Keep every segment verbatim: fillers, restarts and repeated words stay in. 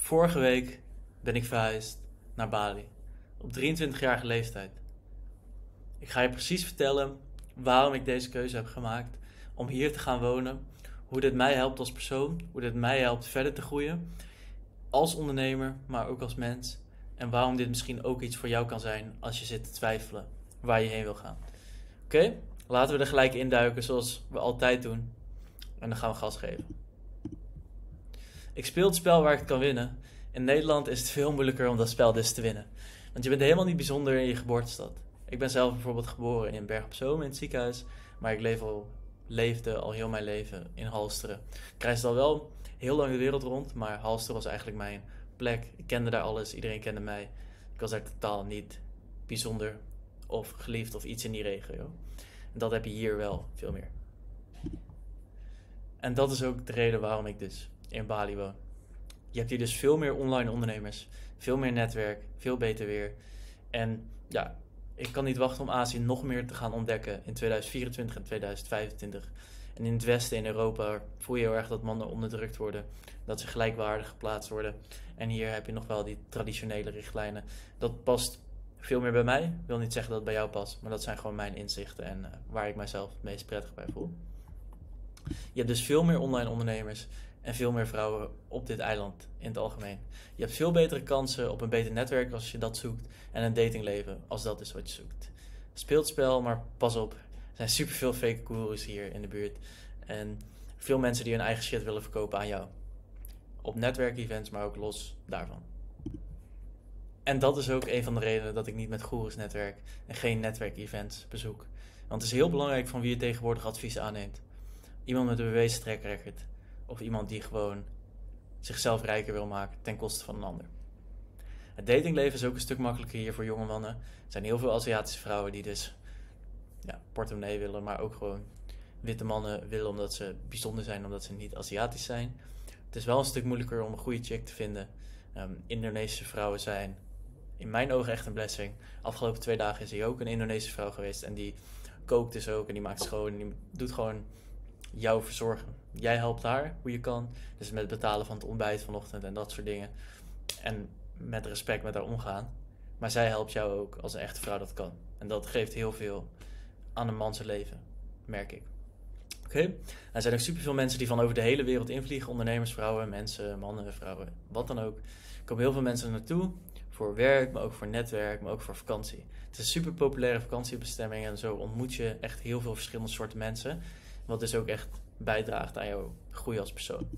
Vorige week ben ik verhuisd naar Bali. Op drieëntwintigjarige leeftijd. Ik ga je precies vertellen waarom ik deze keuze heb gemaakt om hier te gaan wonen. Hoe dit mij helpt als persoon. Hoe dit mij helpt verder te groeien. Als ondernemer, maar ook als mens. En waarom dit misschien ook iets voor jou kan zijn als je zit te twijfelen waar je heen wil gaan. Oké, okay? Laten we er gelijk induiken zoals we altijd doen. En dan gaan we gas geven. Ik speel het spel waar ik het kan winnen. In Nederland is het veel moeilijker om dat spel dus te winnen. Want je bent helemaal niet bijzonder in je geboortestad. Ik ben zelf bijvoorbeeld geboren in Bergen op Zoom in het ziekenhuis. Maar ik leef al, leefde al heel mijn leven in Halsteren. Ik reisde al wel heel lang de wereld rond. Maar Halsteren was eigenlijk mijn plek. Ik kende daar alles. Iedereen kende mij. Ik was daar totaal niet bijzonder of geliefd of iets in die regio. En dat heb je hier wel veel meer. En dat is ook de reden waarom ik dus in Bali woon. Je hebt hier dus veel meer online ondernemers, veel meer netwerk, veel beter weer. En ja, ik kan niet wachten om Azië nog meer te gaan ontdekken in tweeduizend vierentwintig en tweeduizend vijfentwintig. En in het Westen, in Europa, voel je heel erg dat mannen onderdrukt worden, dat ze gelijkwaardig geplaatst worden. En hier heb je nog wel die traditionele richtlijnen. Dat past veel meer bij mij. Ik wil niet zeggen dat het bij jou past, maar dat zijn gewoon mijn inzichten en uh, waar ik mijzelf het meest prettig bij voel. Je hebt dus veel meer online ondernemers en veel meer vrouwen op dit eiland in het algemeen. Je hebt veel betere kansen op een beter netwerk als je dat zoekt en een datingleven als dat is wat je zoekt. Speel het spel, maar pas op. Er zijn superveel fake gurus hier in de buurt en veel mensen die hun eigen shit willen verkopen aan jou. Op netwerkevents, maar ook los daarvan. En dat is ook een van de redenen dat ik niet met gurus netwerk en geen netwerkevents bezoek. Want het is heel belangrijk van wie je tegenwoordig advies aanneemt. Iemand met een bewezen track record. Of iemand die gewoon zichzelf rijker wil maken ten koste van een ander. Het datingleven is ook een stuk makkelijker hier voor jonge mannen. Er zijn heel veel Aziatische vrouwen die dus ja, portemonnee willen, maar ook gewoon witte mannen willen omdat ze bijzonder zijn, omdat ze niet Aziatisch zijn. Het is wel een stuk moeilijker om een goede chick te vinden. Um, Indonesische vrouwen zijn in mijn ogen echt een blessing. Afgelopen twee dagen is hier ook een Indonesische vrouw geweest en die kookt dus ook en die maakt schoon en die doet gewoon jou verzorgen. Jij helpt haar hoe je kan. Dus met het betalen van het ontbijt vanochtend en dat soort dingen. En met respect met haar omgaan. Maar zij helpt jou ook als een echte vrouw dat kan. En dat geeft heel veel aan een man zijn leven, merk ik. Oké? Okay? Er zijn ook superveel mensen die van over de hele wereld invliegen. Ondernemers, vrouwen, mensen, mannen, vrouwen, wat dan ook. Er komen heel veel mensen naartoe. Voor werk, maar ook voor netwerk, maar ook voor vakantie. Het is een super populaire vakantiebestemming. En zo ontmoet je echt heel veel verschillende soorten mensen. Wat dus ook echt bijdraagt aan jouw groei als persoon.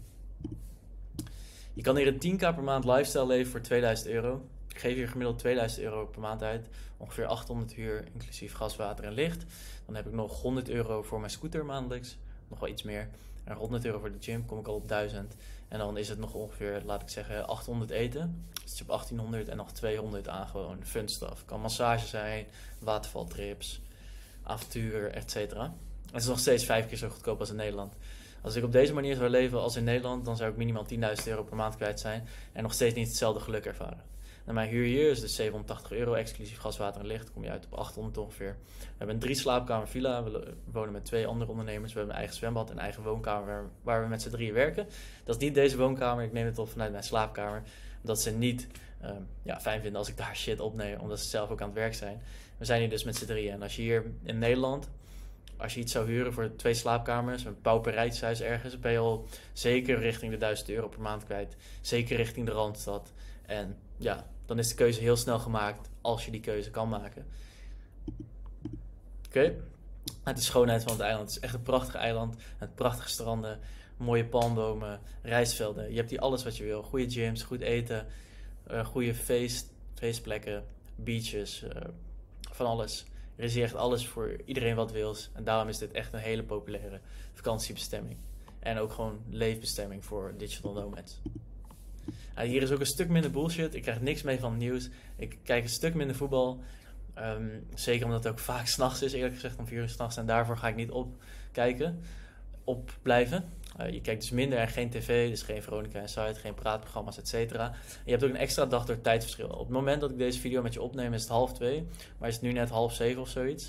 Je kan hier een tien k per maand lifestyle leven voor tweeduizend euro. Ik geef hier gemiddeld tweeduizend euro per maand uit. Ongeveer achthonderd uur, inclusief gas, water en licht. Dan heb ik nog honderd euro voor mijn scooter maandelijks. Nog wel iets meer. En honderd euro voor de gym, kom ik al op duizend. En dan is het nog ongeveer, laat ik zeggen, achthonderd eten. Dus je hebt achttienhonderd en nog tweehonderd aan gewoon fun stuff. Kan massage zijn, watervaltrips, avontuur, et cetera. Het is nog steeds vijf keer zo goedkoop als in Nederland. Als ik op deze manier zou leven als in Nederland, dan zou ik minimaal tienduizend euro per maand kwijt zijn en nog steeds niet hetzelfde geluk ervaren. En mijn huur hier is dus zevenhonderdtachtig euro, exclusief gas, water en licht. Kom je uit op achthonderd ongeveer. We hebben een drie slaapkamer villa. We wonen met twee andere ondernemers. We hebben een eigen zwembad en een eigen woonkamer waar, waar we met z'n drieën werken. Dat is niet deze woonkamer. Ik neem het op vanuit mijn slaapkamer. Omdat ze niet um, ja, fijn vinden als ik daar shit opneem, omdat ze zelf ook aan het werk zijn. We zijn hier dus met z'n drieën. En als je hier in Nederland, als je iets zou huren voor twee slaapkamers, een pauperijtshuis ergens, ben je al zeker richting de duizend euro per maand kwijt. Zeker richting de Randstad. En ja, dan is de keuze heel snel gemaakt als je die keuze kan maken. Oké? Okay. Het is de schoonheid van het eiland. Het is echt een prachtig eiland. Met prachtige stranden, mooie palmbomen, rijstvelden. Je hebt hier alles wat je wil. Goede gyms, goed eten, uh, goede feest, feestplekken, beaches, uh, van alles. Er is hier echt alles voor iedereen wat wils. En daarom is dit echt een hele populaire vakantiebestemming. En ook gewoon leefbestemming voor digital nomads. Uh, hier is ook een stuk minder bullshit. Ik krijg niks mee van het nieuws. Ik kijk een stuk minder voetbal. Um, zeker omdat het ook vaak 's nachts is, eerlijk gezegd om vier uur 's nachts. En daarvoor ga ik niet opkijken, opblijven. Uh, je kijkt dus minder en geen tv, dus geen Veronica Inside, geen praatprogramma's, et cetera. En je hebt ook een extra dag door tijdverschil. Op het moment dat ik deze video met je opneem is het half twee, maar is het nu net half zeven of zoiets. Dus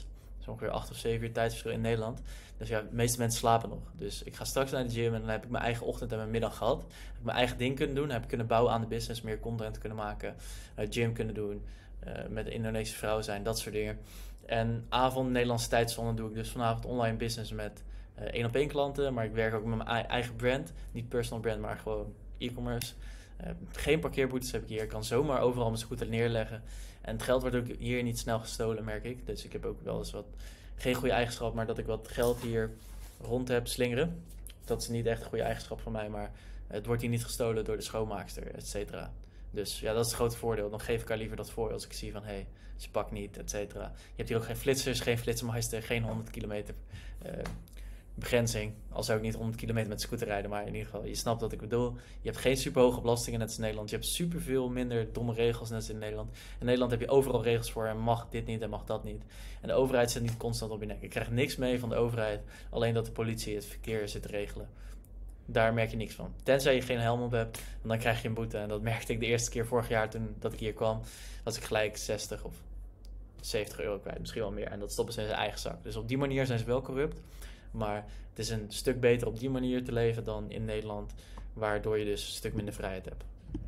zo ongeveer acht of zeven uur tijdsverschil in Nederland. Dus ja, de meeste mensen slapen nog. Dus ik ga straks naar de gym en dan heb ik mijn eigen ochtend en mijn middag gehad. Heb ik mijn eigen ding kunnen doen, heb ik kunnen bouwen aan de business, meer content kunnen maken, uh, gym kunnen doen, uh, met de Indonesische vrouw zijn, dat soort dingen. En avond, Nederlandse tijdzone, doe ik dus vanavond online business met uh, één op één klanten. Maar ik werk ook met mijn eigen brand. Niet personal brand, maar gewoon e-commerce. Uh, geen parkeerboetes heb ik hier. Ik kan zomaar overal mijn scooter neerleggen. En het geld wordt ook hier niet snel gestolen, merk ik. Dus ik heb ook wel eens wat, geen goede eigenschap, maar dat ik wat geld hier rond heb slingeren. Dat is niet echt een goede eigenschap van mij, maar het wordt hier niet gestolen door de schoonmaakster, et cetera. Dus ja, dat is het grote voordeel. Dan geef ik haar liever dat voor als ik zie van, hé, hey, ze pakt niet, et cetera. Je hebt hier ook geen flitsers, geen flitsmeister, geen honderd kilometer uh, begrenzing. Al zou ik niet honderd kilometer met de scooter rijden, maar in ieder geval, je snapt wat ik bedoel. Je hebt geen super hoge belastingen net als in Nederland. Je hebt super veel minder domme regels net als in Nederland. In Nederland heb je overal regels voor en mag dit niet en mag dat niet. En de overheid zit niet constant op je nek. Ik krijg niks mee van de overheid, alleen dat de politie het verkeer zit te regelen. Daar merk je niks van. Tenzij je geen helm op hebt, dan krijg je een boete. En dat merkte ik de eerste keer vorig jaar toen dat ik hier kwam. Was ik gelijk zestig of zeventig euro kwijt, misschien wel meer. En dat stoppen ze in zijn eigen zak. Dus op die manier zijn ze wel corrupt. Maar het is een stuk beter op die manier te leven dan in Nederland, waardoor je dus een stuk minder vrijheid hebt.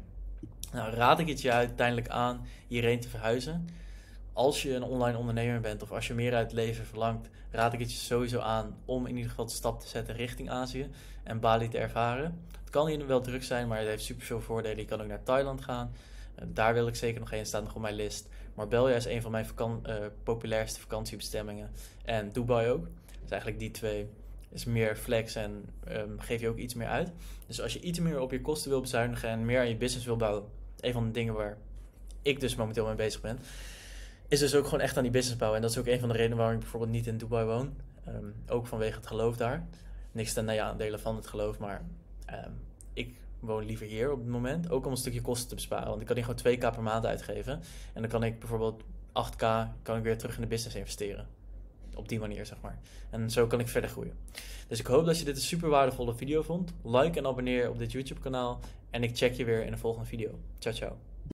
Nou, raad ik het je uiteindelijk aan hierheen te verhuizen. Als je een online ondernemer bent of als je meer uit het leven verlangt, raad ik het je sowieso aan om in ieder geval de stap te zetten richting Azië en Bali te ervaren. Het kan hier wel druk zijn, maar het heeft super veel voordelen. Je kan ook naar Thailand gaan. Daar wil ik zeker nog heen, staat nog op mijn list. Marbella is een van mijn vakan- uh, populairste vakantiebestemmingen. En Dubai ook. Dus eigenlijk die twee is meer flex en um, geef je ook iets meer uit. Dus als je iets meer op je kosten wil bezuinigen en meer aan je business wil bouwen, een van de dingen waar ik dus momenteel mee bezig ben, is dus ook gewoon echt aan die business bouwen. En dat is ook een van de redenen waarom ik bijvoorbeeld niet in Dubai woon. Um, ook vanwege het geloof daar. Niks ten nadele van het geloof, maar um, ik woon liever hier op het moment. Ook om een stukje kosten te besparen. Want ik kan hier gewoon twee k per maand uitgeven. En dan kan ik bijvoorbeeld acht k kan ik weer terug in de business investeren. Op die manier, zeg maar. En zo kan ik verder groeien. Dus ik hoop dat je dit een super waardevolle video vond. Like en abonneer op dit YouTube kanaal. En ik check je weer in de volgende video. Ciao, ciao.